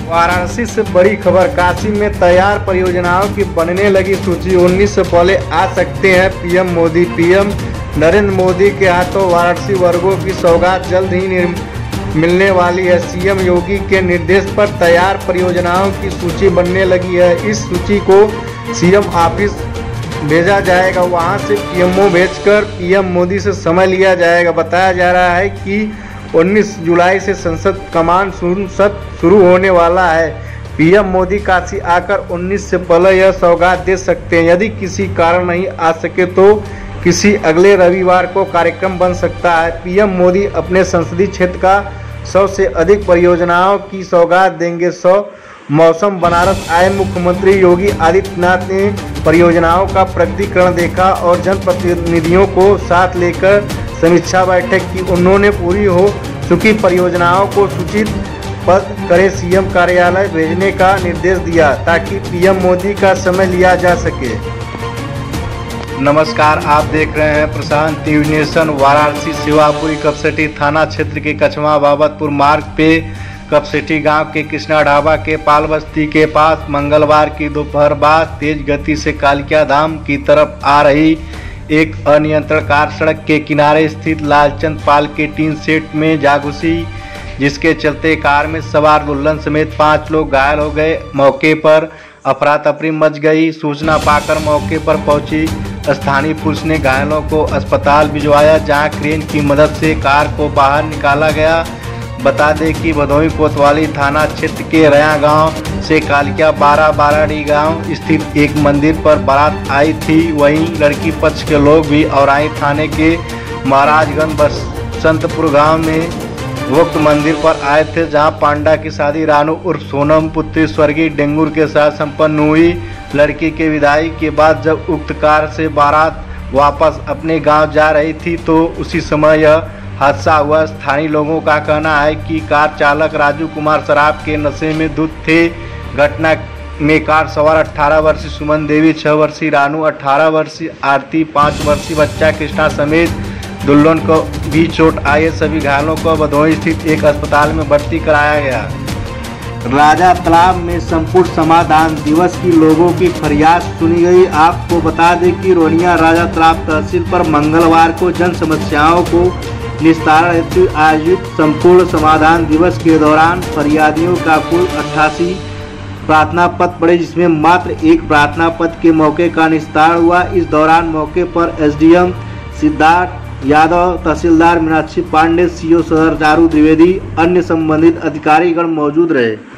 वाराणसी से बड़ी खबर। काशी में तैयार परियोजनाओं की बनने लगी सूची। 19 से पहले आ सकते हैं पीएम मोदी। पीएम नरेंद्र मोदी के हाथों वाराणसी वर्गों की सौगात जल्द ही मिलने वाली है। सीएम योगी के निर्देश पर तैयार परियोजनाओं की सूची बनने लगी है। इस सूची को सीएम ऑफिस भेजा जाएगा, वहां से पीएमओ भेजकर पीएम मोदी से समय लिया जाएगा। बताया जा रहा है कि 19 जुलाई से संसद कमान शुरू होने वाला है। पीएम मोदी काशी आकर 19 से पहले यह सौगात दे सकते हैं। यदि किसी कारण नहीं आ सके तो किसी अगले रविवार को कार्यक्रम बन सकता है। पीएम मोदी अपने संसदीय क्षेत्र का 100 से अधिक परियोजनाओं की सौगात देंगे। 100 मौसम बनारस आए मुख्यमंत्री योगी आदित्यनाथ ने परियोजनाओं का प्रगतिकरण देखा और जनप्रतिनिधियों को साथ लेकर समीक्षा बैठक की। उन्होंने पूरी हो चुकी परियोजनाओं को सूचीबद्ध करे सीएम कार्यालय भेजने का निर्देश दिया ताकि पीएम मोदी का समय लिया जा सके। नमस्कार, आप देख रहे हैं प्रशांत टीवी नेशन। वाराणसी शिवापुरी कपसेटी थाना क्षेत्र के कछवा बाबतपुर मार्ग पे कपसेटी गांव के कृष्णा ढाबा के पाल बस्ती के पास मंगलवार की दोपहर बाद तेज गति से कालिका धाम की तरफ आ रही एक अनियंत्रित कार सड़क के किनारे स्थित लालचंद पाल के टीन सेट में जा घुसी, जिसके चलते कार में सवार दुल्हन समेत 5 लोग घायल हो गए। मौके पर अफरा तफरी मच गई। सूचना पाकर मौके पर पहुंची स्थानीय पुलिस ने घायलों को अस्पताल भिजवाया, जहां क्रेन की मदद से कार को बाहर निकाला गया। बता दें कि भदोही कोतवाली थाना क्षेत्र के रया गांव से कालिका 12-12डी गांव स्थित एक मंदिर पर बारात आई थी। वहीं लड़की पक्ष के लोग भी औराई थाने के महाराजगंज बसंतपुर गांव में उक्त मंदिर पर आए थे, जहां पांडा की शादी रानू उर्फ सोनम पुत्री स्वर्गीय डेंगुर के साथ संपन्न हुई। लड़की के विदाई के बाद जब उक्त कार से बारात वापस अपने गांव जा रही थी तो उसी समय यह हादसा हुआ। स्थानीय लोगों का कहना है कि कार चालक राजू कुमार शराब के नशे में धुत थे। घटना में कार सवार 18 वर्षीय सुमन देवी, 6 वर्षीय रानू, 18 वर्षीय आरती, 5 वर्षीय बच्चा कृष्णा समेत दुल्हन को भी चोट आई। सभी घायलों को भदोही स्थित एक अस्पताल में भर्ती कराया गया। राजा तालाब में संपूर्ण समाधान दिवस की लोगों की फरियाद सुनी गई। आपको बता दें कि रोनिया राजा तालाब तहसील पर मंगलवार को जन समस्याओं को निस्तारण हेतु आयोजित संपूर्ण समाधान दिवस के दौरान फरियादियों का कुल 88 प्रार्थना पत्र पड़े, जिसमें मात्र एक प्रार्थना पत्र के मौके का निस्तारण हुआ। इस दौरान मौके पर एसडीएम सिद्धार्थ यादव, तहसीलदार मीनाक्षी पांडे, सीओ शहर चारू द्विवेदी, अन्य संबंधित अधिकारीगण मौजूद रहे।